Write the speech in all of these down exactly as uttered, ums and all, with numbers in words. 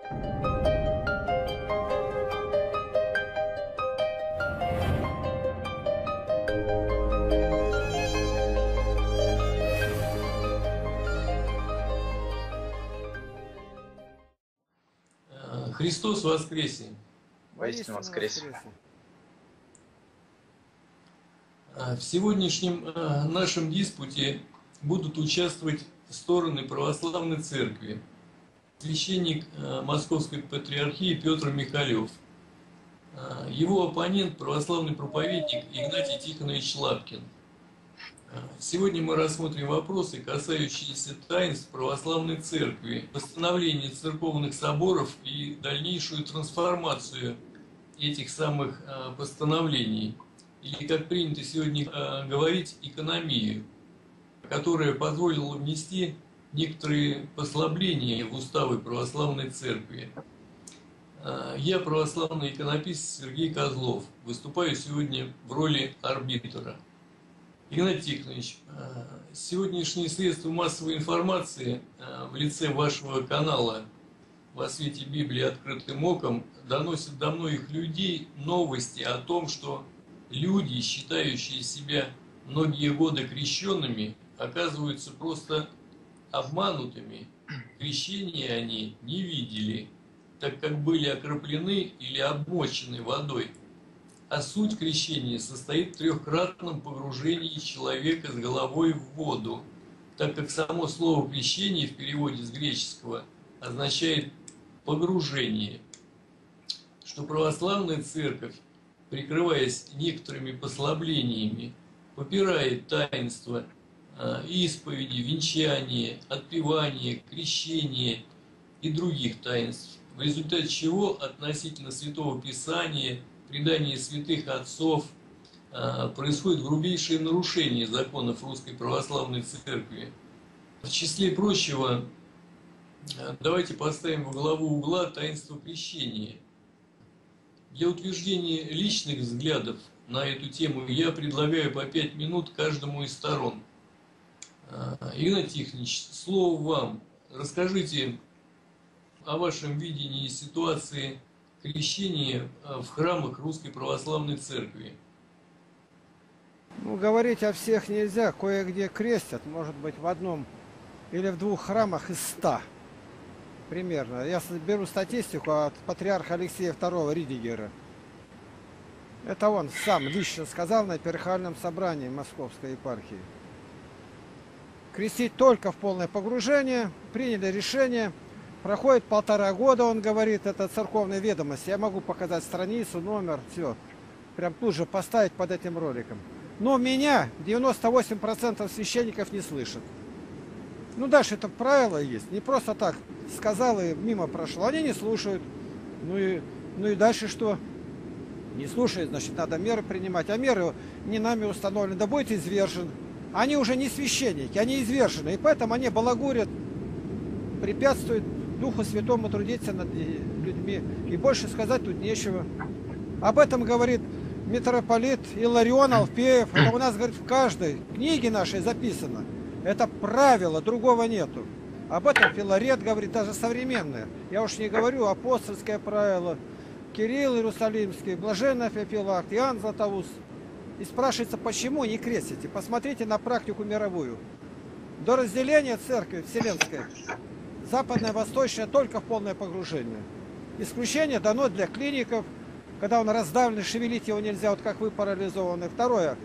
Христос воскресе! Воистину воскресе! В сегодняшнем нашем диспуте будут участвовать стороны православной церкви. Священник Московской патриархии Петр Михалев. Его оппонент, православный проповедник Игнатий Тихонович Лапкин. Сегодня мы рассмотрим вопросы, касающиеся таинств православной церкви, восстановления церковных соборов и дальнейшую трансформацию этих самых постановлений, или, как принято сегодня говорить, экономию, которая позволила внести некоторые послабления в уставы православной церкви. Я, православный иконописец Сергей Козлов, выступаю сегодня в роли арбитра. Игнатий Тихонович, сегодняшние средства массовой информации в лице вашего канала «Во свете Библии открытым оком» доносят до многих людей новости о том, что люди, считающие себя многие годы крещенными, оказываются просто обманутыми. Крещения они не видели, так как были окроплены или обмочены водой. А суть крещения состоит в трехкратном погружении человека с головой в воду, так как само слово «крещение» в переводе с греческого означает «погружение», что православная церковь, прикрываясь некоторыми послаблениями, попирает таинство исповеди, венчания, отпевания, крещения и других таинств, в результате чего относительно Святого Писания, предания святых отцов, происходит грубейшее нарушение законов Русской Православной Церкви. В числе прочего, давайте поставим во главу угла таинство крещения. Для утверждения личных взглядов на эту тему я предлагаю по пять минут каждому из сторон. Игнатий Тихонович, слово вам. Расскажите о вашем видении ситуации крещения в храмах Русской Православной Церкви. Ну, говорить о всех нельзя. Кое-где крестят, может быть, в одном или в двух храмах из ста. Примерно. Я беру статистику от патриарха Алексея второго Ридигера. Это он сам лично сказал на Эпархиальном собрании Московской епархии. Крестить только в полное погружение. Приняли решение. Проходит полтора года, он говорит, это церковная ведомость. Я могу показать страницу, номер, все. Прям тут же поставить под этим роликом. Но меня девяносто восемь процентов священников не слышат. Ну, дальше это правило есть. Не просто так сказал и мимо прошло. Они не слушают. Ну и, ну и дальше что? Не слушают, значит, надо меры принимать. А меры не нами установлены. Да будет извержен. Они уже не священники, они извержены. И поэтому они балагурят, препятствуют Духу Святому трудиться над людьми. И больше сказать тут нечего. Об этом говорит митрополит Илларион Алфеев. Это у нас, говорит, в каждой книге нашей записано. Это правило, другого нету. Об этом Филарет говорит, даже современное. Я уж не говорю апостольское правило. Кирилл Иерусалимский, Блаженный Феофилакт, Иоанн Златоуст. И спрашивается, почему не крестите? Посмотрите на практику мировую. До разделения церкви вселенской западное, восточное только в полное погружение. Исключение дано для клиников, когда он раздавлен, шевелить его нельзя, вот как вы парализованы. Второе,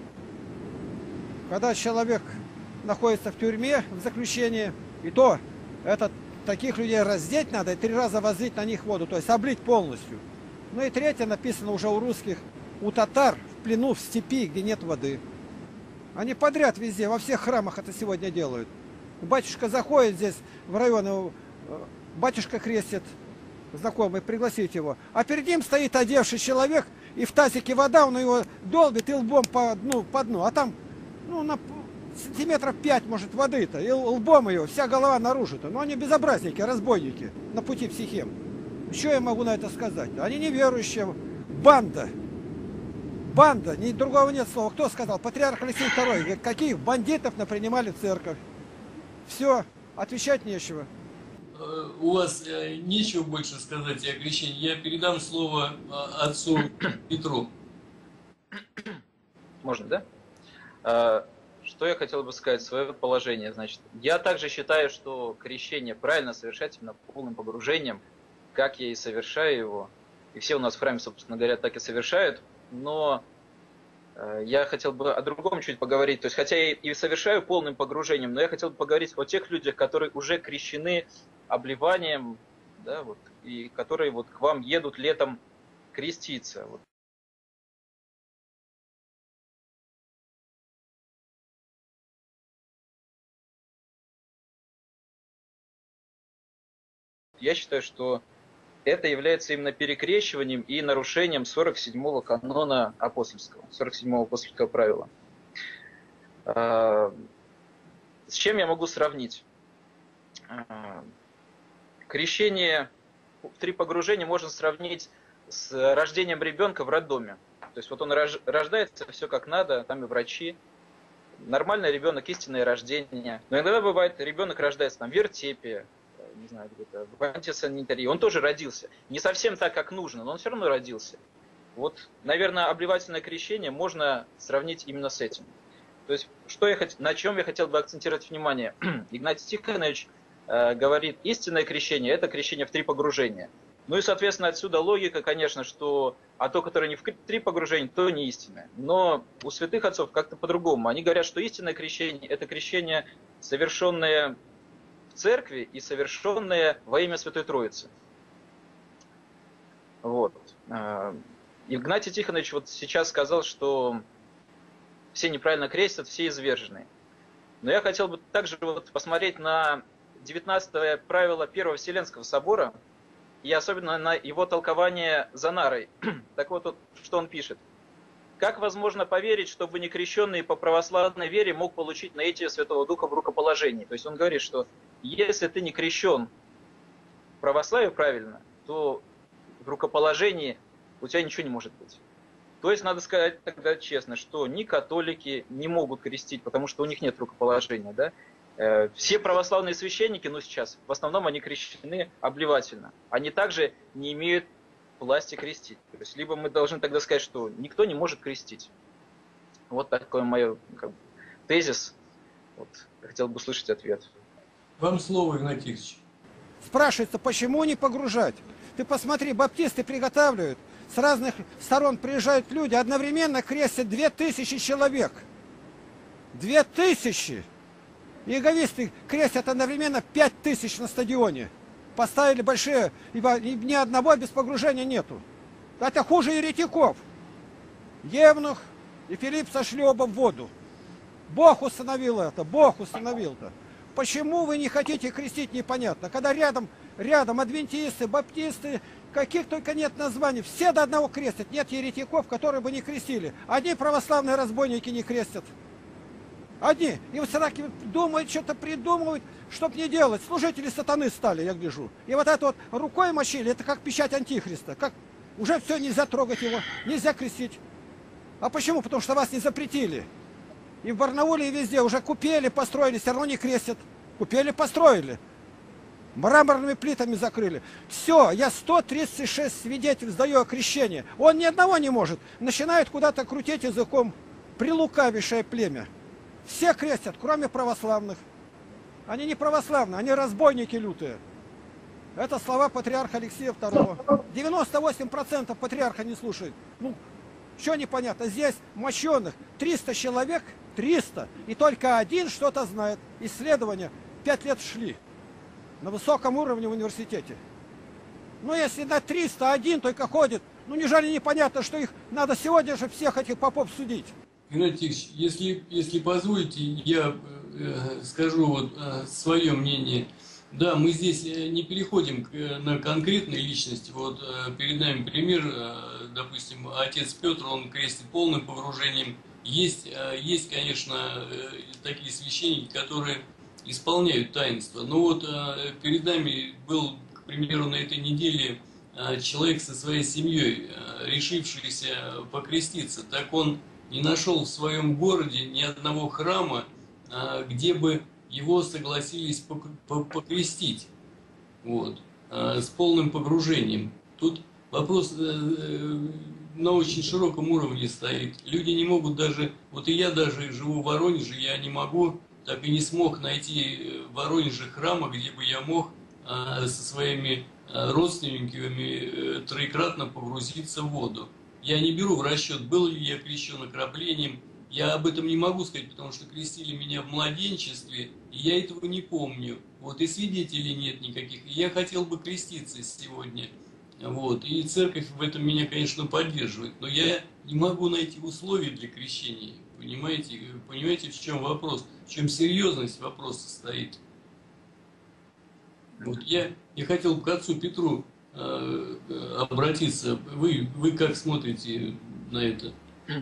когда человек находится в тюрьме, в заключении, и то это, таких людей раздеть надо и три раза возлить на них воду, то есть облить полностью. Ну и третье, написано уже у русских, у татар в плену, в степи, где нет воды. Они подряд везде, во всех храмах это сегодня делают. Батюшка заходит здесь в район, батюшка крестит, знакомый, пригласить его. А перед ним стоит одевший человек, и в тазике вода, он его долбит и лбом по дну, по дну. А там, ну, на сантиметров пять, может, воды-то, и лбом ее, вся голова наружу-то. Но они безобразники, разбойники на пути в Сихем. Что я могу на это сказать? Они неверующие, банда. Банда, ни другого нет слова. Кто сказал? Патриарх Алексей второй. Говорит, каких бандитов напринимали в церковь? Все, отвечать нечего. э, у вас э, нечего больше сказать о крещении, я передам слово э, отцу Петру. Можно, да? А, Что я хотел бы сказать, свое положение. Значит, я также считаю, что крещение правильно совершать именно полным погружением, как я и совершаю его. И все у нас в храме, собственно говоря, так и совершают. Но э, я хотел бы о другом чуть поговорить. То есть, хотя я и совершаю полным погружением, но я хотел бы поговорить о тех людях, которые уже крещены обливанием, да, вот, и которые вот к вам едут летом креститься. Вот. Я считаю, что это является именно перекрещиванием и нарушением сорок седьмого канона апостольского, сорок седьмого апостольского правила. С чем я могу сравнить? Крещение в три погружения можно сравнить с рождением ребенка в роддоме. То есть вот он рождается, все как надо, там и врачи. Нормальный ребенок, истинное рождение. Но иногда бывает, ребенок рождается там в вертепе, не знаю, где-то в антисанитарии. Он тоже родился. Не совсем так, как нужно, но он все равно родился. Вот, наверное, обливательное крещение можно сравнить именно с этим. То есть, что я хот... на чем я хотел бы акцентировать внимание? Игнатий Тихонович э, говорит, истинное крещение – это крещение в три погружения. Ну и, соответственно, отсюда логика, конечно, что а то, которое не в три погружения, то не истинное. Но у святых отцов как-то по-другому. Они говорят, что истинное крещение – это крещение, совершенное в церкви и совершенное во имя Святой Троицы. Вот. Игнатий Тихонович вот сейчас сказал, что все неправильно крестят, все изверженные. Но я хотел бы также вот посмотреть на девятнадцатое правило Первого Вселенского собора и особенно на его толкование Занарой. Так вот, что он пишет. Как возможно поверить, чтобы некрещенный по православной вере мог получить наитие Святого Духа в рукоположении? То есть он говорит, что если ты не крещен в православии правильно, то в рукоположении у тебя ничего не может быть. То есть надо сказать тогда честно, что ни католики не могут крестить, потому что у них нет рукоположения. Да? Все православные священники, ну сейчас, в основном они крещены обливательно. Они также не имеют власти крестить. То есть, либо мы должны тогда сказать, что никто не может крестить. Вот такой мой как бы, тезис. Вот, хотел бы услышать ответ. Вам слово, Игнатий Ильич. Спрашивается, почему не погружать? Ты посмотри, баптисты приготавливают. С разных сторон приезжают люди, одновременно крестят две тысячи человек. Две тысячи! Иеговисты крестят одновременно пять тысяч на стадионе. Поставили большие, ибо ни одного без погружения нету. Это хуже еретиков. Евнух и Филипп сошли оба в воду. Бог установил это, Бог установил это. Почему вы не хотите крестить, непонятно. Когда рядом, рядом адвентисты, баптисты, каких только нет названий, все до одного крестят. Нет еретиков, которые бы не крестили. Одни православные разбойники не крестят. Одни. И вот сраки думают, что-то придумывают, чтоб не делать. Служители сатаны стали, я гляжу. И вот это вот рукой мочили, это как печать антихриста. Как уже все, нельзя трогать его, нельзя крестить. А почему? Потому что вас не запретили. И в Барнауле, и везде уже купели, построили, все равно не крестят. Купели, построили. Мраморными плитами закрыли. Все, я сто тридцать шесть свидетельств даю о крещении. Он ни одного не может. Начинает куда-то крутить языком. Прилукавейшее племя. Все крестят, кроме православных. Они не православные, они разбойники лютые. Это слова патриарха Алексея второго. девяносто восемь процентов патриарха не слушает. Ну, что непонятно, здесь мощенных триста человек, триста, и только один что-то знает. Исследования пять лет шли на высоком уровне в университете. Ну, если на триста один только ходит, ну, неужели непонятно, что их надо сегодня же всех этих попов судить? Игнатий Ильич, если, если позволите, я э, скажу вот, э, свое мнение. Да, мы здесь не переходим к, на конкретные личности. Вот э, перед нами пример, э, допустим, отец Петр, он крестит полным погружением. Есть, э, есть конечно, э, такие священники, которые исполняют таинство. Но вот э, перед нами был, к примеру, на этой неделе э, человек со своей семьей, э, решившийся покреститься. Так он не нашел в своем городе ни одного храма, где бы его согласились покрестить. вот, а, с полным погружением. Тут вопрос э, на очень широком уровне стоит. Люди не могут даже, вот и я даже живу в Воронеже, я не могу, так и не смог найти в Воронеже храма, где бы я мог а, со своими а, родственниками а, троекратно погрузиться в воду. Я не беру в расчет, был ли я крещен окроплением. Я об этом не могу сказать, потому что крестили меня в младенчестве, и я этого не помню. Вот, и свидетелей нет никаких. И я хотел бы креститься сегодня. Вот, и церковь в этом меня, конечно, поддерживает. Но я не могу найти условий для крещения. Понимаете, понимаете, в чем вопрос? В чем серьезность вопроса стоит? Вот я, я хотел к отцу Петру э, обратиться. Вы, вы как смотрите на это?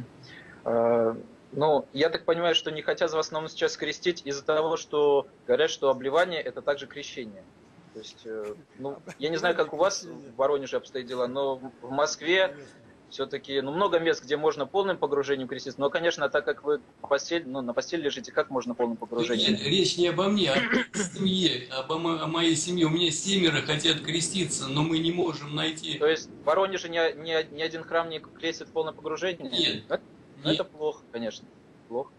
Ну, я так понимаю, что не хотят вас нам сейчас крестить из-за того, что говорят, что обливание – это также крещение. То есть, ну, я не знаю, как у вас в Воронеже обстоят дела, но в Москве все-таки, ну, много мест, где можно полным погружением креститься. Но, конечно, так как вы постель, ну, на постели лежите, как можно полным погружением? Нет, речь не обо мне, а о семье, об, о моей семье. У меня семеро хотят креститься, но мы не можем найти. То есть в Воронеже ни, ни, ни один храм не крестит в полное погружение? Нет. Это, нет. Это плохо, конечно. Плохо.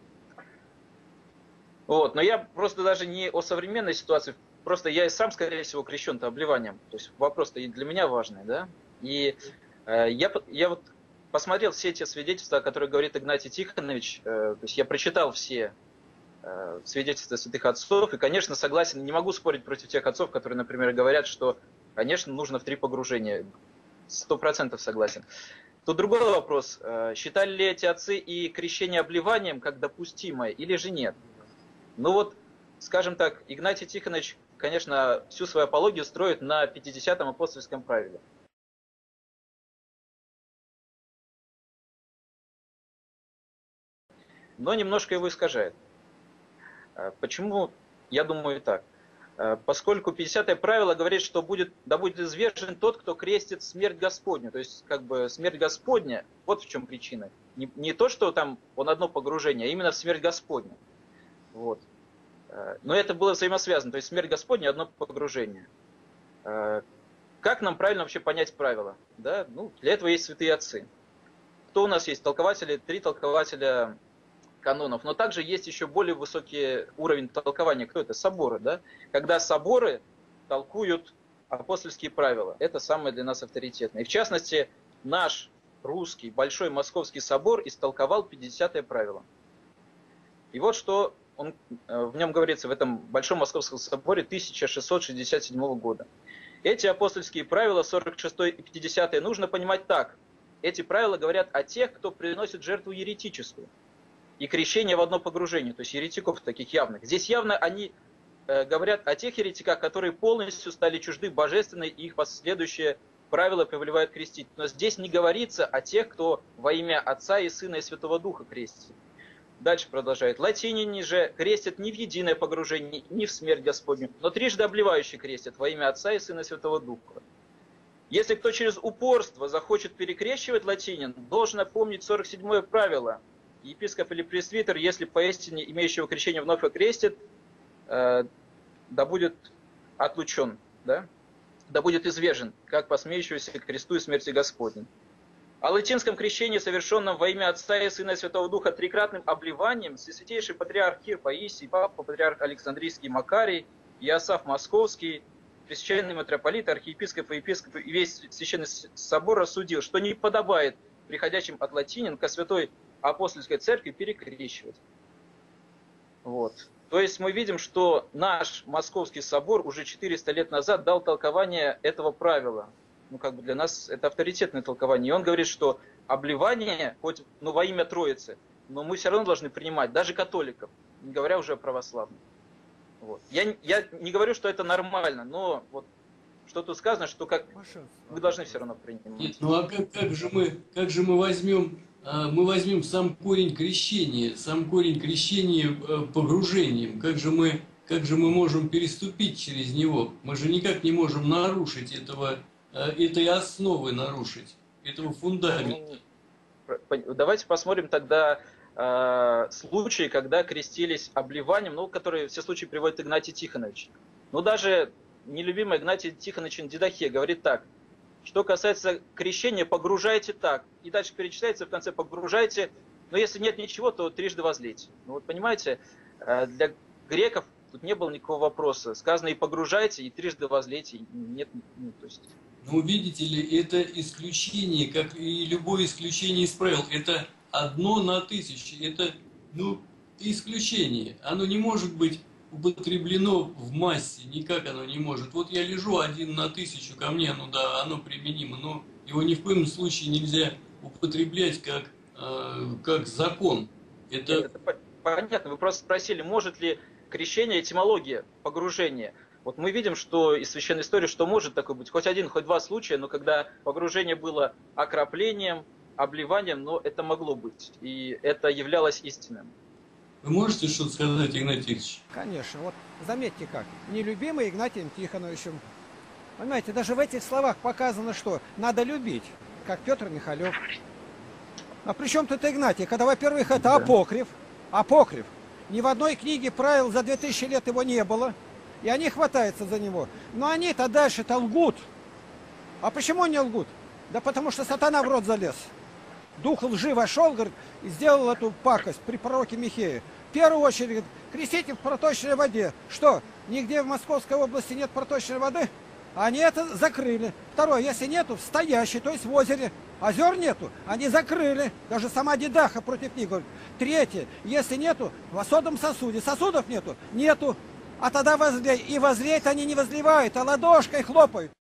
Вот, но я просто даже не о современной ситуации. Просто я и сам, скорее всего, крещен-то обливанием. То есть вопрос-то и для меня важный, да? И э, я, я вот посмотрел все эти свидетельства, о которых говорит Игнатий Тихонович. Э, то есть я прочитал все э, свидетельства святых отцов. И, конечно, согласен, не могу спорить против тех отцов, которые, например, говорят, что, конечно, нужно в три погружения. Сто процентов согласен. Тут другой вопрос. Э, считали ли эти отцы и крещение обливанием как допустимое или же нет? Ну вот, скажем так, Игнатий Тихонович, конечно, всю свою апологию строит на пятидесятом апостольском правиле. Но немножко его искажает. Почему? Я думаю так. Поскольку пятидесятое правило говорит, что будет, да будет извержен тот, кто крестит смерть Господню. То есть, как бы, смерть Господня, вот в чем причина. Не, не то, что там он одно погружение, а именно в смерть Господню. Вот. Но это было взаимосвязано. То есть смерть Господня – одно погружение. Как нам правильно вообще понять правила? Да? Ну, для этого есть святые отцы. Кто у нас есть? Толкователи, три толкователя канонов. Но также есть еще более высокий уровень толкования. Кто это? Соборы. Да? Когда соборы толкуют апостольские правила. Это самое для нас авторитетное. И в частности, наш русский Большой Московский собор истолковал пятидесятое правило. И вот что он, в нем говорится, в этом Большом Московском соборе тысяча шестьсот шестьдесят седьмого года. Эти апостольские правила, сорок шестое и пятидесятое, нужно понимать так. Эти правила говорят о тех, кто приносит жертву еретическую. И крещение в одно погружение, то есть еретиков таких явных. Здесь явно они э, говорят о тех еретиках, которые полностью стали чужды божественной, и их последующие правила повелевают крестить. Но здесь не говорится о тех, кто во имя Отца и Сына и Святого Духа крестит. Дальше продолжает. Латиняне же крестят не в единое погружение, не в смерть Господню, но трижды обливающие крестят во имя Отца и Сына и Святого Духа. Если кто через упорство захочет перекрещивать латинин, должен помнить сорок седьмое правило. Епископ или пресвитер, если поистине имеющего крещение вновь окрестит, э, да будет отлучен, да? Да будет извержен, как посмеющегося к кресту и смерти Господней. О латинском крещении, совершенном во имя Отца и Сына и Святого Духа трикратным обливанием, Всесвятейший Патриарх Кир Паисий, Папа Патриарх Александрийский Макарий, Иосаф Московский, Пресвященный митрополит, архиепископ и епископ и весь Священный Собор рассудил, что не подобает приходящим от латинин ко Святой Апостольской Церкви перекрещивать. Вот. То есть мы видим, что наш Московский Собор уже четыреста лет назад дал толкование этого правила. Ну, как бы для нас это авторитетное толкование. И он говорит, что обливание, хоть ну, во имя Троицы, но мы все равно должны принимать, даже католиков, не говоря уже о православных. Вот. Я, я не говорю, что это нормально, но вот что тут сказано, что как вы должны все равно принимать. Нет, ну а как, как же мы, как же мы возьмем, мы возьмем сам корень крещения, сам корень крещения погружением, как же мы, как же мы можем переступить через него? Мы же никак не можем нарушить этого, этой основы нарушить, этого фундамента. Давайте посмотрим тогда э, случаи, когда крестились обливанием, ну, которые все случаи приводит Игнатий Тихонович. Ну, даже нелюбимый Игнатий Тихонович Дидахе говорит так: что касается крещения, погружайте так. И дальше перечисляется в конце: погружайте, но если нет ничего, то трижды возлейте. Ну вот понимаете, для греков тут не было никакого вопроса. Сказано и погружайте, и трижды возлейте. Нет, ну, то есть... Ну, видите ли, это исключение, как и любое исключение из правил. Это одно на тысячу. Это, ну, исключение. Оно не может быть употреблено в массе. Никак оно не может. Вот я лежу один на тысячу, ко мне, ну да, оно применимо. Но его ни в коем случае нельзя употреблять как, э, как закон. Это... Это понятно. Вы просто спросили, может ли крещение, этимология, погружение. Вот мы видим, что из священной истории, что может такое быть. Хоть один, хоть два случая, но когда погружение было окроплением, обливанием, но это могло быть. И это являлось истинным. Вы можете что-то сказать, Игнатий Тихонович? Конечно. Вот заметьте как. Нелюбимый Игнатием Тихоновичем. Понимаете, даже в этих словах показано, что надо любить, как Петр Михалев. А при чем тут Игнатий? Когда, во-первых, это да. апокриф. Апокриф. Ни в одной книге правил за две тысячи лет его не было. И они хватаются за него. Но они-то дальше-то лгут. А почему они лгут? Да потому что сатана в рот залез. Дух лжи вошел, говорит, и сделал эту пакость при пророке Михее. В первую очередь, говорит, крестите в проточной воде. Что, нигде в Московской области нет проточной воды? Они это закрыли. Второе, если нету, в стоящей, то есть в озере. Озер нету, они закрыли. Даже сама Дидаха против них говорит. Третье, если нету, в осадном сосуде. Сосудов нету? Нету. А тогда возлей. И возлеют они не возливают, а ладошкой хлопают.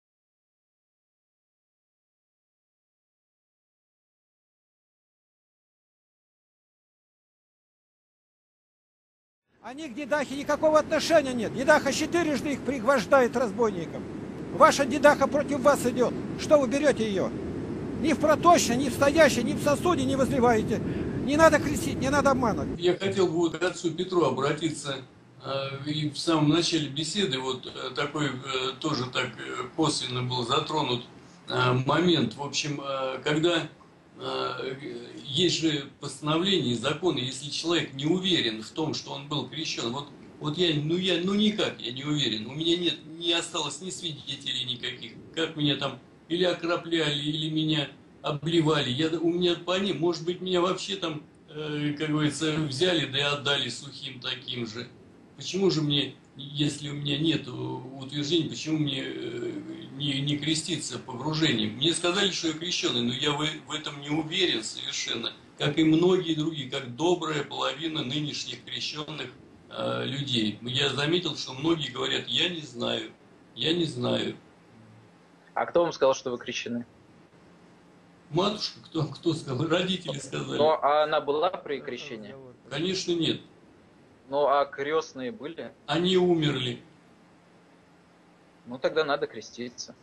Они к Дидахе никакого отношения нет. Дидаха четырежды их пригвождает разбойникам. Ваша Дидаха против вас идет. Что вы берете ее? Ни в проточной, ни в стоящей, ни в сосуде не возливаете. Не надо крестить, не надо обманывать. Я хотел бы вот к отцу Петру обратиться. И в самом начале беседы вот такой тоже так косвенно был затронут момент. В общем, когда есть же постановление, законы, если человек не уверен в том, что он был крещен, вот, вот я, ну я, ну никак я не уверен, у меня нет, не осталось ни свидетелей никаких, как меня там или окропляли, или меня обливали, я, у меня по ним, может быть, меня вообще там, э, как говорится, взяли, да и отдали сухим таким же. Почему же мне, если у меня нет утверждений, почему мне э, не, не креститься погружением? Мне сказали, что я крещеный, но я в, в этом не уверен совершенно, как и многие другие, как добрая половина нынешних крещенных э, людей. Я заметил, что многие говорят, я не знаю, я не знаю. А кто вам сказал, что вы крещены? Матушка, кто, кто сказал? Родители сказали. Но а она была при крещении? Конечно, нет. Ну, а крестные были? Они умерли. Ну, тогда надо креститься.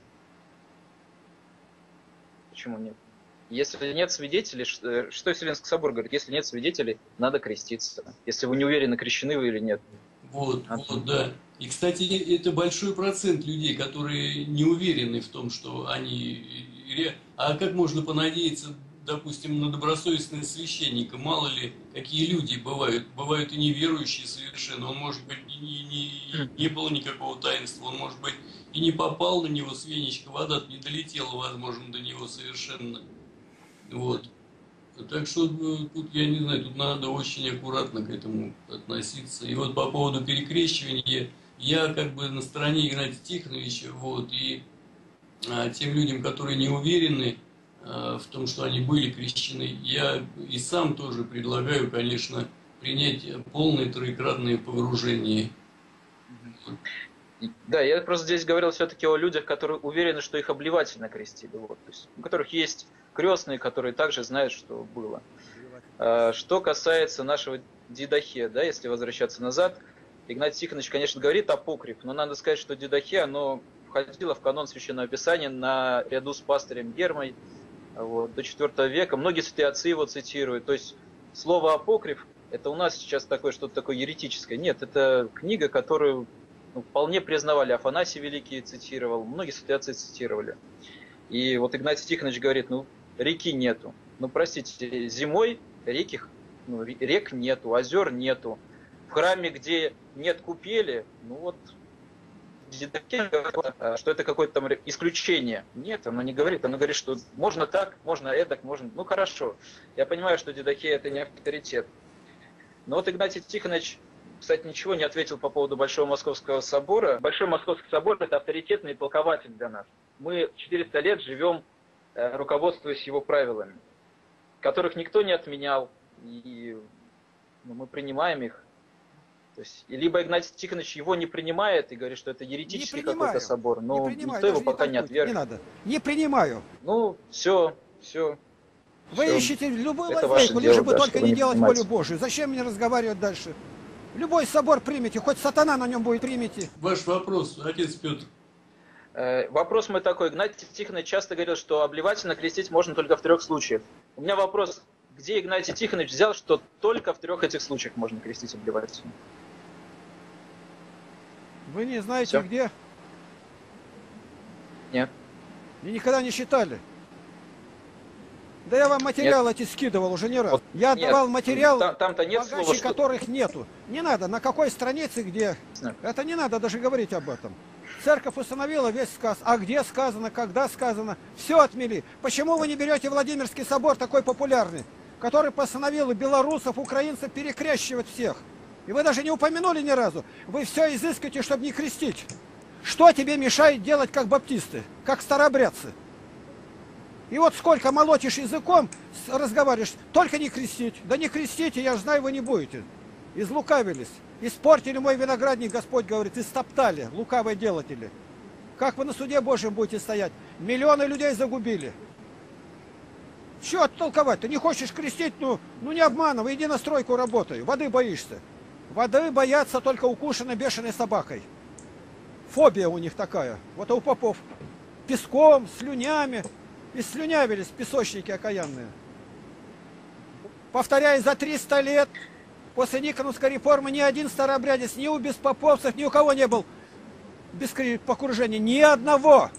Почему нет? Если нет свидетелей, что Вселенский собор говорит, если нет свидетелей, надо креститься. Если вы не уверены, крещены вы или нет. Вот, а вот, да. И, кстати, это большой процент людей, которые не уверены в том, что они... А как можно понадеяться, допустим, на добросовестного священника? Мало ли, какие люди бывают. Бывают и неверующие совершенно. Он, может быть, и не, не, не было никакого таинства. Он, может быть, и не попал на него с веничка. Вода не долетела, возможно, до него совершенно. Вот. Так что тут, я не знаю, тут надо очень аккуратно к этому относиться. И вот по поводу перекрещивания, я как бы на стороне Игнатия Тихоновича, вот, и а, тем людям, которые не уверены а, в том, что они были крещены, я и сам тоже предлагаю, конечно, принять полное троекратное погружение. Да, я просто здесь говорил все-таки о людях, которые уверены, что их обливательно крестили. Вот, то есть, у которых есть крестные, которые также знают, что было. Что касается нашего Дидахе, да, если возвращаться назад, Игнатий Тихонович, конечно, говорит апокриф, но надо сказать, что Дидахе, оно входило в канон Священного Писания наряду с пастырем Гермой вот, до четвёртого века. Многие святые отцы его цитируют. То есть слово апокриф, это у нас сейчас такое что-то такое еретическое. Нет, это книга, которую ну, вполне признавали. Афанасий Великий цитировал, многие святые отцы цитировали. И вот Игнатий Тихонович говорит, ну, реки нету. Ну, простите, зимой реки, ну, рек нету, озер нету. В храме, где нет купели, ну вот, Дидакия, что это какое-то там исключение. Нет, оно не говорит. Оно говорит, что можно так, можно эдак, можно... Ну хорошо. Я понимаю, что Дидакия это не авторитет. Но вот Игнатий Тихонович, кстати, ничего не ответил по поводу Большого Московского собора. Большой Московский собор – это авторитетный толкователь для нас. Мы четыреста лет живем, руководствуясь его правилами, которых никто не отменял, и ну, мы принимаем их. То есть, либо Игнатий Тихонович его не принимает и говорит, что это еретический какой-то собор, но никто его пока не отверг. Не надо. Не принимаю. Ну, все, все. Вы все. ищете любую это лазейку, лишь бы да, только не делать понимаете. волю Божию. Зачем мне разговаривать дальше? Любой собор примите, хоть сатана на нем будет, примите. Ваш вопрос, отец Петр. Э, вопрос мой такой. Игнатий Тихонович часто говорил, что обливательно крестить можно только в трех случаях. У меня вопрос, где Игнатий Тихонович взял, что только в трех этих случаях можно крестить обливательно? Вы не знаете Всё? где? Нет. И никогда не считали. Да я вам материалы эти скидывал уже не раз. Вот, я отдавал нет, материал, там, там-то нет богаче слова, что... которых нету. Не надо, на какой странице, где. Нет. Это не надо даже говорить об этом. Церковь установила весь сказ. А где сказано, когда сказано, все отмели. Почему вы не берете Владимирский собор, такой популярный, который постановил белорусов, украинцев перекрещивать всех? И вы даже не упомянули ни разу. Вы все изыскиваете, чтобы не крестить. Что тебе мешает делать как баптисты, как старообрядцы? И вот сколько молотишь языком, разговариваешь, только не крестить. Да не крестите, я же знаю, вы не будете. Излукавились. Испортили мой виноградник, Господь говорит, истоптали, лукавые делатели. Как вы на суде Божьем будете стоять? Миллионы людей загубили. Что оттолковать? Ты не хочешь крестить, ну, ну не обманывай, иди на стройку работай. Воды боишься. Воды боятся только укушенной бешеной собакой. Фобия у них такая. Вот у попов. Песком, слюнями. И слюнявились песочники окаянные. Повторяю, за триста лет после Никоновской реформы ни один старообрядец, ни у беспоповцев, ни у кого не был без покружения. Ни одного.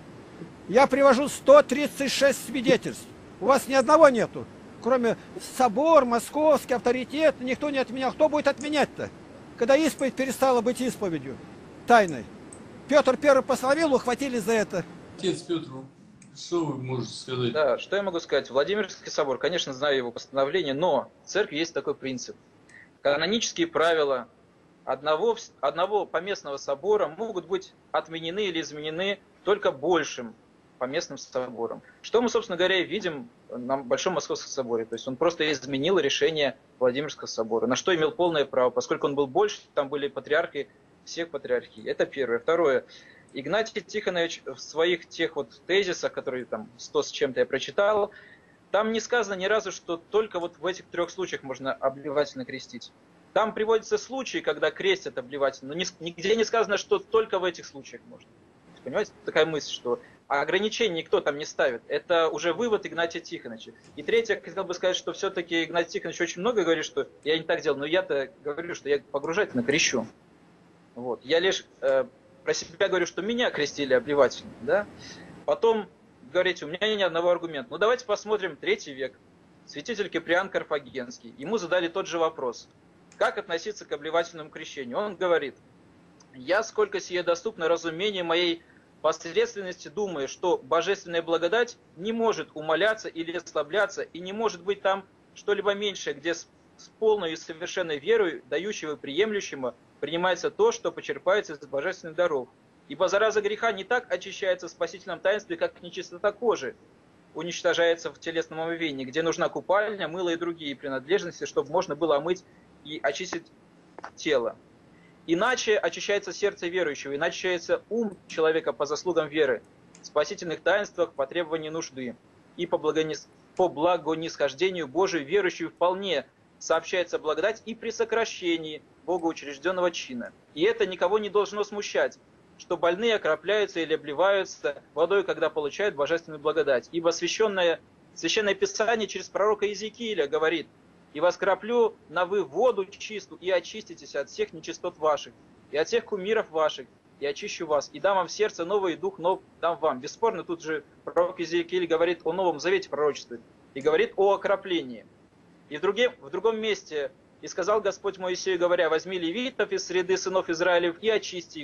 Я привожу сто тридцать шесть свидетельств. У вас ни одного нету. Кроме собор, московский, авторитет, никто не отменял. Кто будет отменять-то? Когда исповедь перестала быть исповедью тайной. Петр Первый постановил, ухватили за это. Отец Петр, что вы можете сказать? Да, что я могу сказать? Владимирский собор, конечно, знаю его постановление, но в церкви есть такой принцип. Канонические правила одного, одного поместного собора могут быть отменены или изменены только большим поместным собором. Что мы, собственно говоря, и видим на Большом Московском соборе. То есть он просто изменил решение Владимирского собора, на что имел полное право, поскольку он был больше, там были патриархи всех патриархий. Это первое. Второе. Игнатий Тихонович в своих тех вот тезисах, которые там сто с чем-то я прочитал, там не сказано ни разу, что только вот в этих трех случаях можно обливательно крестить. Там приводятся случаи, когда крестят обливательно, но нигде не сказано, что только в этих случаях можно. Понимаете, такая мысль, что ограничений никто там не ставит. Это уже вывод Игнатия Тихоновича. И третье, я хотел бы сказать, что все-таки Игнатий Тихонович очень много говорит, что я не так делал, но я-то говорю, что я погружательно крещу. Вот. Я лишь э, про себя говорю, что меня крестили обливательно. Да? Потом говорите, у меня нет ни одного аргумента. Ну давайте посмотрим третий век. Святитель Киприан Карфагенский. Ему задали тот же вопрос. Как относиться к обливательному крещению? Он говорит, я, сколько сие доступно разумению моей посредственности, думаю, что божественная благодать не может умаляться или ослабляться, и не может быть там что-либо меньшее, где с, с полной и совершенной верой, дающего и приемлющего, принимается то, что почерпается из божественных даров. Ибо зараза греха не так очищается в спасительном таинстве, как нечистота кожи уничтожается в телесном омовении, где нужна купальня, мыло и другие принадлежности, чтобы можно было омыть и очистить тело. Иначе очищается сердце верующего, иначе очищается ум человека по заслугам веры, в спасительных таинствах, по требованию нужды. И по, благонис... по благонисхождению Божию верующему вполне сообщается благодать и при сокращении богоучрежденного чина. И это никого не должно смущать, что больные окропляются или обливаются водой, когда получают божественную благодать. Ибо священное, священное Писание через пророка Иезекииля говорит, «И воскроплю на вы воду чистую, и очиститесь от всех нечистот ваших, и от всех кумиров ваших, и очищу вас, и дам вам в сердце новый дух, нов дам вам». Бесспорно, тут же пророк Иезекииль говорит о Новом Завете, пророчествует, и говорит о окроплении. И в, другим, в другом месте, «И сказал Господь Моисею, говоря, возьми левитов из среды сынов Израилев и очисти их,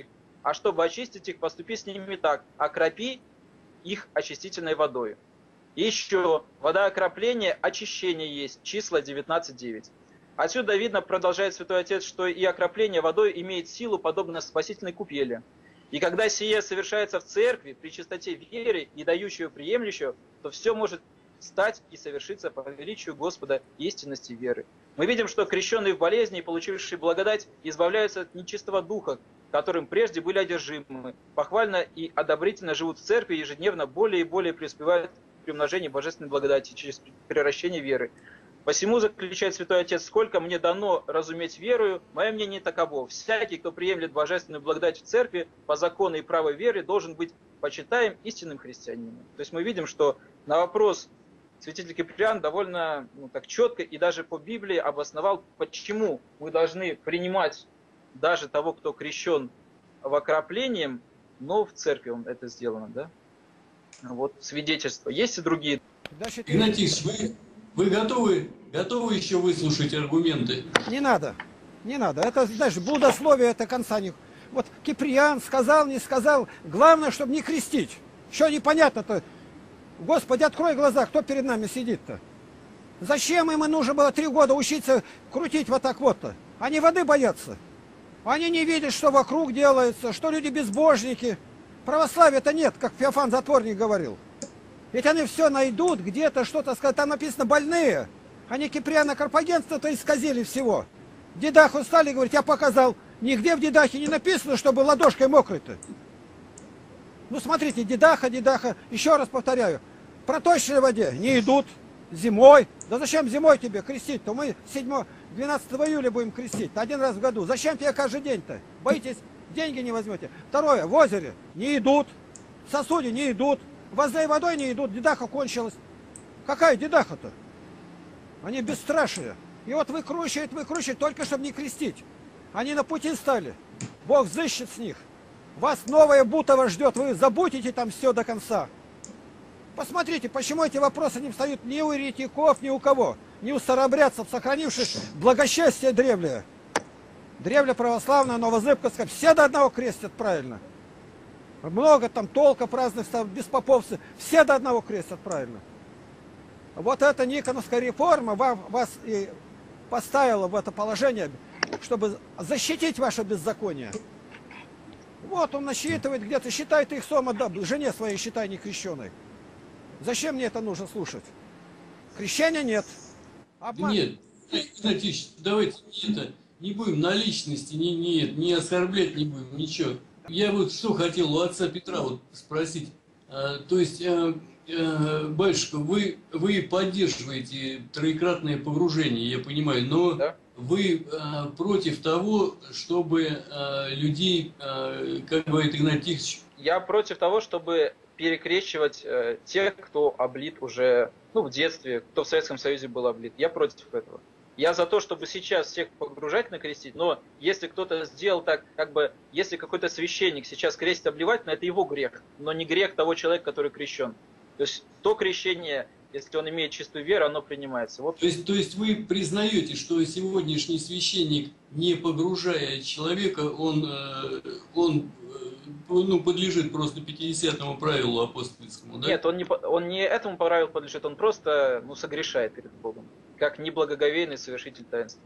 а чтобы очистить их, поступи с ними так, окропи их очистительной водой. И еще, вода окропления, очищение есть, числа девятнадцать девять. Отсюда видно, продолжает Святой Отец, что и окропление водой имеет силу, подобно спасительной купели. И когда сие совершается в церкви, при чистоте веры и дающего приемлющего, то все может стать и совершиться по величию Господа истинности веры. Мы видим, что крещенные в болезни и получившие благодать избавляются от нечистого духа, которым прежде были одержимы, похвально и одобрительно живут в церкви, ежедневно более и более преуспевают при умножении божественной благодати через приращение веры. Посему, заключает Святой Отец, сколько мне дано разуметь верою, мое мнение таково. Всякий, кто приемлет божественную благодать в церкви по закону и правой веры, должен быть почитаем истинным христианином. То есть мы видим, что на вопрос святитель Киприан довольно ну, так четко и даже по Библии обосновал, почему мы должны принимать даже того, кто крещен в окроплением, но в церкви он это сделано, да? Вот свидетельство. Есть и другие. Игнатьевич, вы, вы готовы, готовы еще выслушать аргументы? Не надо, не надо. Это, знаешь, блудословие, это конца не... Вот Киприан сказал, не сказал. Главное, чтобы не крестить. Что непонятно-то? Господи, открой глаза, кто перед нами сидит-то? Зачем им нужно было три года учиться крутить вот так вот-то? Они воды боятся. Они не видят, что вокруг делается, что люди безбожники. Православия-то нет, как Феофан Затворник говорил. Ведь они все найдут, где-то что-то сказать. Там написано больные. Они Киприана Карпагенства-то исказили всего. Дедаху стали говорить, я показал. Нигде в Дедахе не написано, чтобы ладошкой мокрой-то. Ну смотрите, Дедаха, Дедаха, еще раз повторяю. В проточной воде не идут зимой. Да зачем зимой тебе крестить-то? Мы седьмого-двенадцатого июля будем крестить, один раз в году. Зачем тебе каждый день-то? Боитесь, деньги не возьмете. Второе, в озере не идут, в сосуде не идут, возле водой не идут, Дедаха кончилась. Какая Дедаха-то? Они бесстрашие. И вот выкручивают, выкручивают, только чтобы не крестить. Они на пути стали. Бог взыщет с них. Вас новое Бутово ждет, вы забудете там все до конца. Посмотрите, почему эти вопросы не встают ни у еретиков, ни у кого. Ни у старообрядцев, сохранивших благочестие древлее. Древле православное, новозыбковское, все до одного крестят правильно. Много там толков разных, беспоповцы, все до одного крестят правильно. Вот эта Никоновская реформа вас и поставила в это положение, чтобы защитить ваше беззаконие. Вот он насчитывает где-то, считает их сома, да, жене своей считай не крещеной. Зачем мне это нужно слушать? Крещения нет. Обман. Нет, Игнатьевич, давайте это, не будем на личности, не, не, не оскорблять не будем, ничего. Я вот что хотел у отца Петра вот спросить. А, то есть, а, а, батюшка, вы, вы поддерживаете троекратное погружение, я понимаю, но... Да? Вы э, против того, чтобы э, людей, э, как говорит Игнатьевич... Я против того, чтобы перекрещивать э, тех, кто облит уже ну, в детстве, кто в Советском Союзе был облит. Я против этого. Я за то, чтобы сейчас всех погружать на крестить, но если кто-то сделал так, как бы, если какой-то священник сейчас крестит обливательно, это его грех, но не грех того человека, который крещен. То есть то крещение... Если он имеет чистую веру, оно принимается. Вот. То есть, то есть вы признаете, что сегодняшний священник, не погружая человека, он, он ну, подлежит просто пятидесятому правилу апостольскому, да? Нет, он не, он не этому правилу подлежит, он просто ну, согрешает перед Богом, как неблагоговейный совершитель таинства.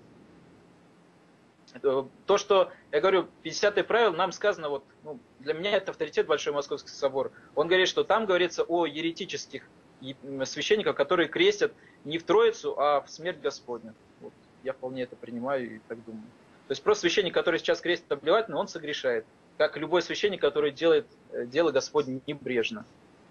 То, что, я говорю, пятидесятое правило, нам сказано, вот, ну, для меня это авторитет Большой Московский собор. Он говорит, что там говорится о еретических священников, которые крестят не в Троицу, а в смерть Господню. Вот. Я вполне это принимаю и так думаю. То есть просто священник, который сейчас крестит обливательно, он согрешает. Как любой священник, который делает дело Господне небрежно.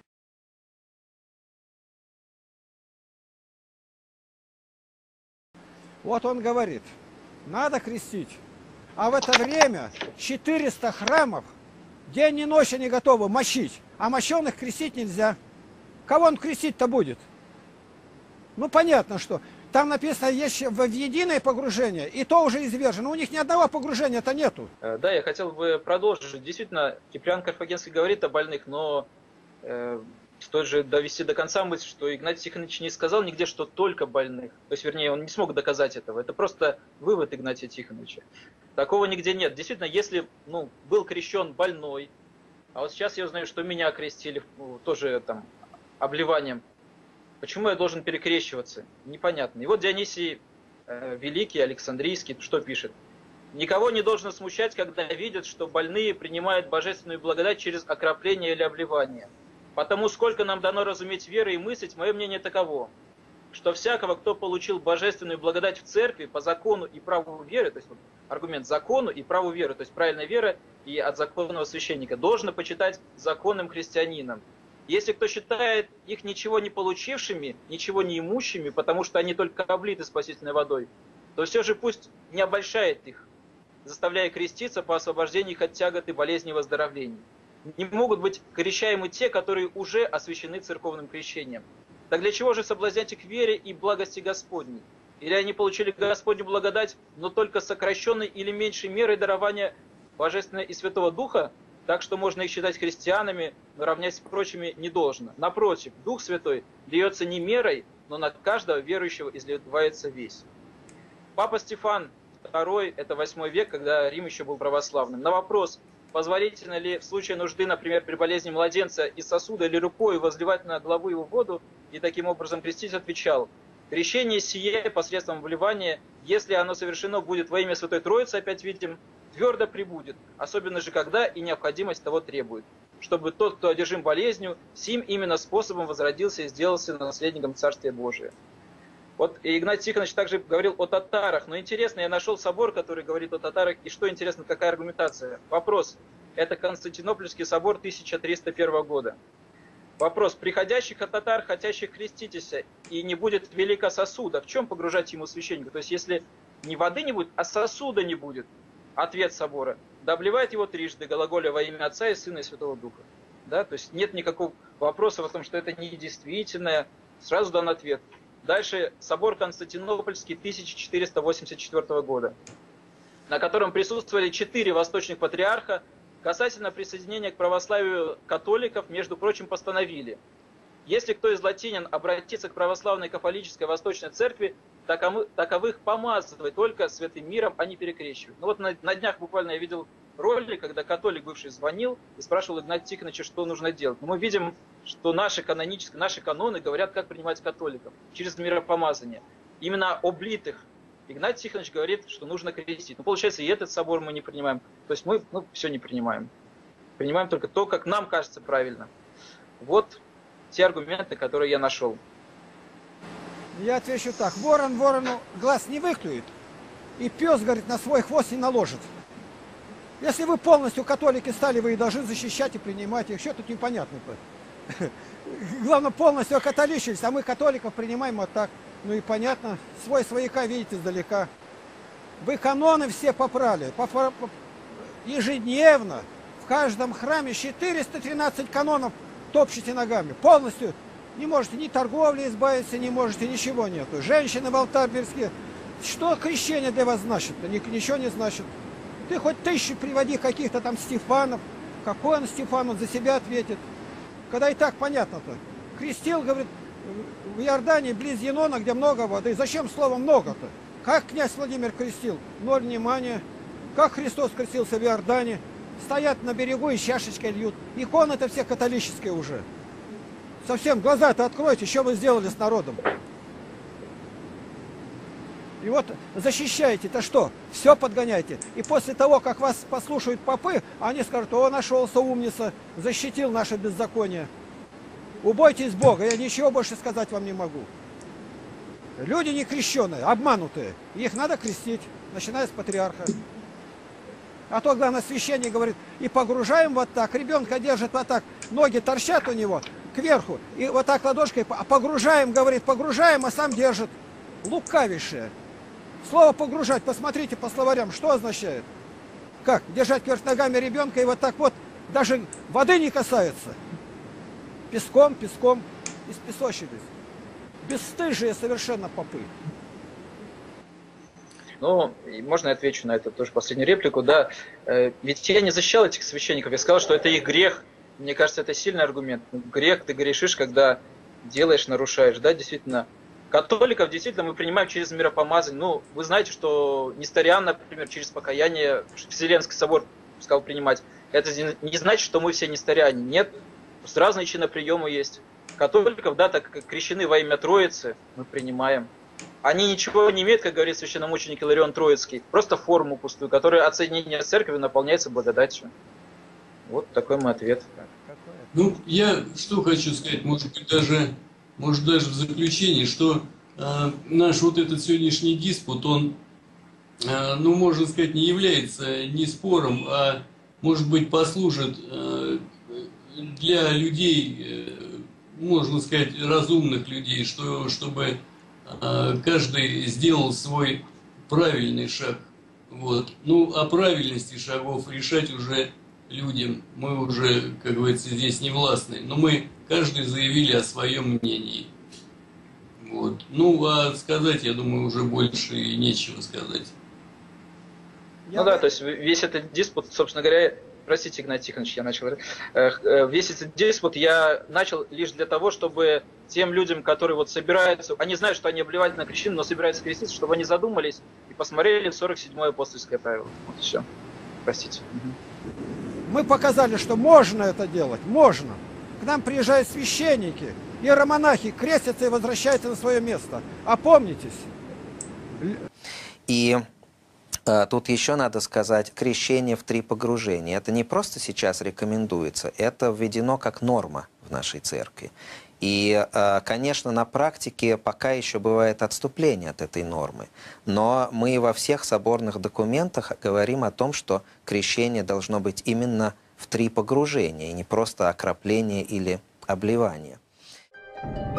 Вот он говорит, надо крестить. А в это время четыреста храмов день и ночь они готовы мощить. А мощенных крестить нельзя. Кого он крестить-то будет? Ну, понятно, что там написано, есть в единое погружение, и то уже извержено. У них ни одного погружения-то нету. Да, я хотел бы продолжить. Действительно, Киприан Карфагенский говорит о больных, но э, стоит же довести до конца мысль, что Игнатий Тихонович не сказал нигде, что только больных. То есть, вернее, он не смог доказать этого. Это просто вывод Игнатия Тихоновича. Такого нигде нет. Действительно, если ну, был крещен больной, а вот сейчас я узнаю, что меня крестили ну, тоже там обливанием, почему я должен перекрещиваться? Непонятно. И вот Дионисий э, Великий, Александрийский, что пишет? Никого не должно смущать, когда видят, что больные принимают божественную благодать через окропление или обливание. Потому сколько нам дано разуметь верой и мыслить, мое мнение таково, что всякого, кто получил божественную благодать в церкви по закону и праву веры, то есть вот аргумент закону и праву веры, то есть правильная вера и от законного священника, должно почитать законным христианином. Если кто считает их ничего не получившими, ничего не имущими, потому что они только облиты спасительной водой, то все же пусть не обольщает их, заставляя креститься по освобождению их от тягот и болезней и выздоровлений. Не могут быть крещаемы те, которые уже освящены церковным крещением. Так для чего же соблазнять их вере и благости Господней? Или они получили Господню благодать, но только сокращенной или меньшей мерой дарования Божественного и Святого Духа, так что можно их считать христианами, но равнять с прочими не должно. Напротив, Дух Святой льется не мерой, но на каждого верующего изливается весь. Папа Стефан второй, это восьмой век, когда Рим еще был православным. На вопрос, позволительно ли в случае нужды, например, при болезни младенца из сосуда или рукой возливать на голову его воду и таким образом крестить, отвечал: крещение сие посредством вливания, если оно совершено будет во имя Святой Троицы, опять видим, твердо прибудет, особенно же когда и необходимость того требует, чтобы тот, кто одержим болезнью, сим именно способом возродился и сделался наследником Царствия Божия. Вот Игнатий Тихонович также говорил о татарах, но интересно, я нашел собор, который говорит о татарах, и что интересно, какая аргументация? Вопрос, это Константинопольский собор тысяча триста первого года. Вопрос, приходящих от татар, хотящих креститесь, и не будет велика сосуда, в чем погружать ему священника? То есть, если не воды не будет, а сосуда не будет, ответ собора, да обливает его трижды, глаголя во имя Отца и Сына и Святого Духа. Да? То есть, нет никакого вопроса в том, что это недействительное, сразу дан ответ. Дальше собор Константинопольский тысяча четыреста восемьдесят четвёртого года, на котором присутствовали четыре восточных патриарха, касательно присоединения к православию католиков, между прочим, постановили: если кто из латинян обратится к православной католической восточной церкви, таковых помазывать только святым миром, а не перекрещивать. Ну вот на, на днях буквально я видел ролик, когда католик бывший звонил и спрашивал Игнатия Тихоновича, что нужно делать. Но мы видим, что наши канонические, наши каноны говорят, как принимать католиков через миропомазание. Именно облитых. Игнатий Тихонович говорит, что нужно крестить. Ну, получается, и этот собор мы не принимаем. То есть мы ну, все не принимаем. Принимаем только то, как нам кажется правильно. Вот те аргументы, которые я нашел. Я отвечу так. Ворон ворону глаз не выклюет, и пес, говорит, на свой хвост не наложит. Если вы полностью католики стали, вы и должны защищать и принимать их. Что тут непонятно-то? Главное, полностью окатоличились, а мы католиков принимаем вот так. Ну и понятно, свой свояка видите издалека. Вы каноны все попрали. Ежедневно в каждом храме четыреста тринадцать канонов топчете ногами. Полностью не можете ни торговли избавиться, не можете, ничего нету. Женщины в алтарь-мирские. Что крещение для вас значит-то? Ничего не значит. Ты хоть тысячу приводи каких-то там Стефанов. Какой он Стефан, он за себя ответит. Когда и так понятно-то. Крестил, говорит, в Иордании, близ Енона, где много воды. Зачем слово много-то? Как князь Владимир крестил? Ноль внимания. Как Христос крестился в Иордане? Стоят на берегу и чашечкой льют. Иконы-то все католические уже. Совсем глаза-то откройте, что вы сделали с народом. И вот защищаете-то что? Все подгоняете. И после того, как вас послушают попы, они скажут: о, нашелся умница, защитил наше беззаконие. Убойтесь Бога, я ничего больше сказать вам не могу. Люди не крещеные, обманутые. Их надо крестить, начиная с патриарха. А то, главное, священник говорит, и погружаем вот так, ребенка держит вот так, ноги торчат у него кверху, и вот так ладошкой погружаем, говорит, погружаем, а сам держит. Лукавейшее. Слово погружать, посмотрите по словарям, что означает. Как? Держать кверх ногами ребенка и вот так вот, даже воды не касается. Песком, песком испесочились. Бесстыжие совершенно попы. Ну, можно я отвечу на это тоже последнюю реплику, да. Ведь я не защищал этих священников, я сказал, что это их грех, мне кажется, это сильный аргумент. Ну, грех, ты грешишь, когда делаешь, нарушаешь. Да, действительно. Католиков действительно мы принимаем через миропомазание. Ну, вы знаете, что Несториан, например, через покаяние Вселенский собор сказал принимать. Это не значит, что мы все несториане. Нет. Просто разные чиноприемы есть. Католиков, да, так как крещены во имя Троицы, мы принимаем. Они ничего не имеют, как говорит священномученик Иларион Троицкий, просто форму пустую, которая от соединения с церковью наполняется благодатью. Вот такой мой ответ. Ну, я что хочу сказать, может быть, даже, может, даже в заключении, что э, наш вот этот сегодняшний диспут, он, э, ну, можно сказать, не является не спором, а, может быть, послужит э, для людей, э, можно сказать, разумных людей, что, чтобы э, каждый сделал свой правильный шаг. Вот. Ну, о правильности шагов решать уже людям. Мы уже, как говорится, здесь не властны. Но мы, каждый заявили о своем мнении. Вот. Ну, а сказать, я думаю, уже больше и нечего сказать. Ну да, то есть весь этот диспут, собственно говоря, простите, Игнатий Тихонович, я начал, весь этот диспут я начал лишь для того, чтобы тем людям, которые вот собираются, они знают, что они обливательно крещены, но собираются креститься, чтобы они задумались и посмотрели сорок седьмое апостольское правило. Вот и все. Простите. Мы показали, что можно это делать, можно. К нам приезжают священники, иеромонахи, крестятся и возвращаются на свое место. Опомнитесь. И э, тут еще надо сказать, крещение в три погружения. Это не просто сейчас рекомендуется, это введено как норма в нашей церкви. И, э, конечно, на практике пока еще бывает отступление от этой нормы. Но мы во всех соборных документах говорим о том, что крещение должно быть именно в три погружения, и не просто окропление или обливание.